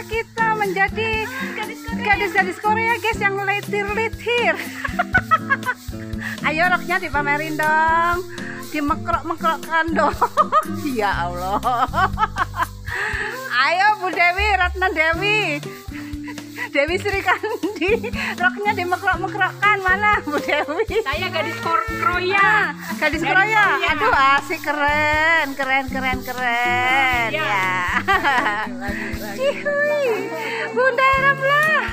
kita menjadi gadis-gadis Korea guys yang letir-letir. Ayo roknya dipamerin dong, dimekrok-mekrokkan dong. Ya Allah. Ayo Bu Dewi, Ratna Dewi, Dewi Sri Kandi, roknya dimekrok-mekrokkan. Mana Bu Dewi? Saya gadis Kroya. Gadis Kroya. Aduh asik, keren. Ya. Cihuy, Bunda Ramlah.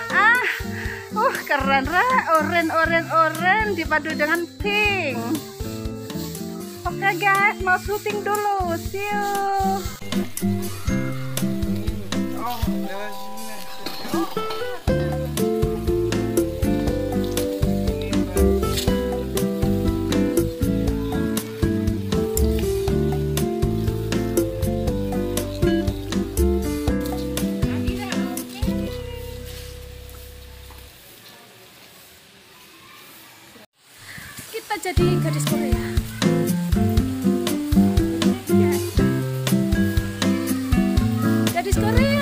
Keren oren dipadu dengan pink. Oke guys, mau syuting dulu. See you. Kita jadi gadis Korea. Gadis Korea.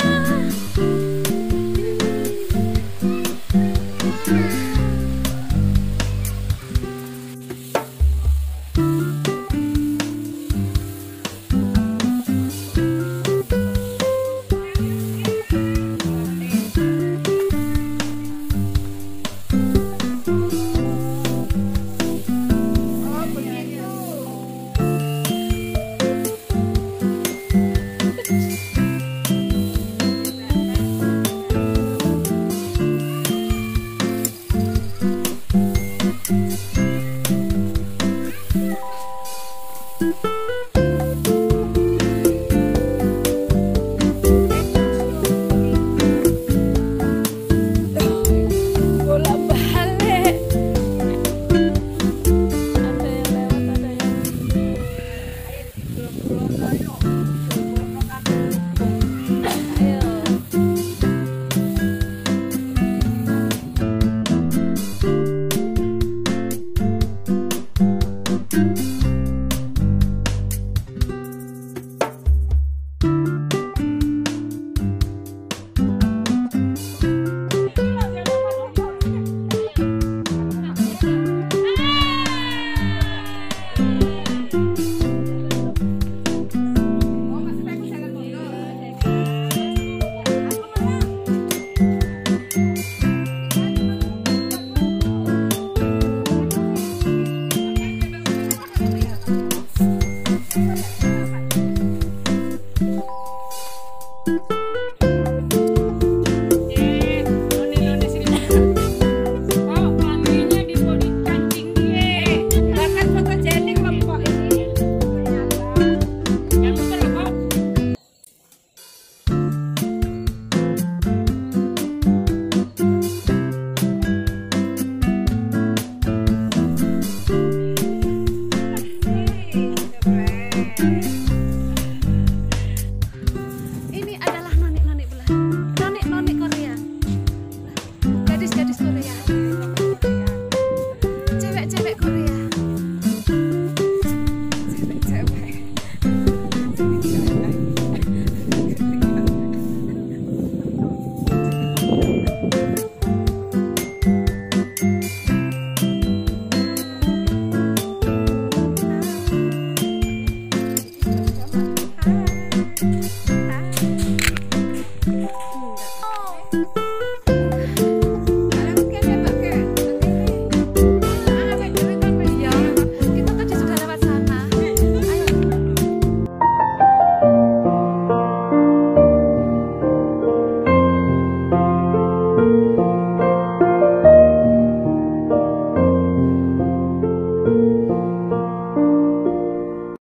Thank you.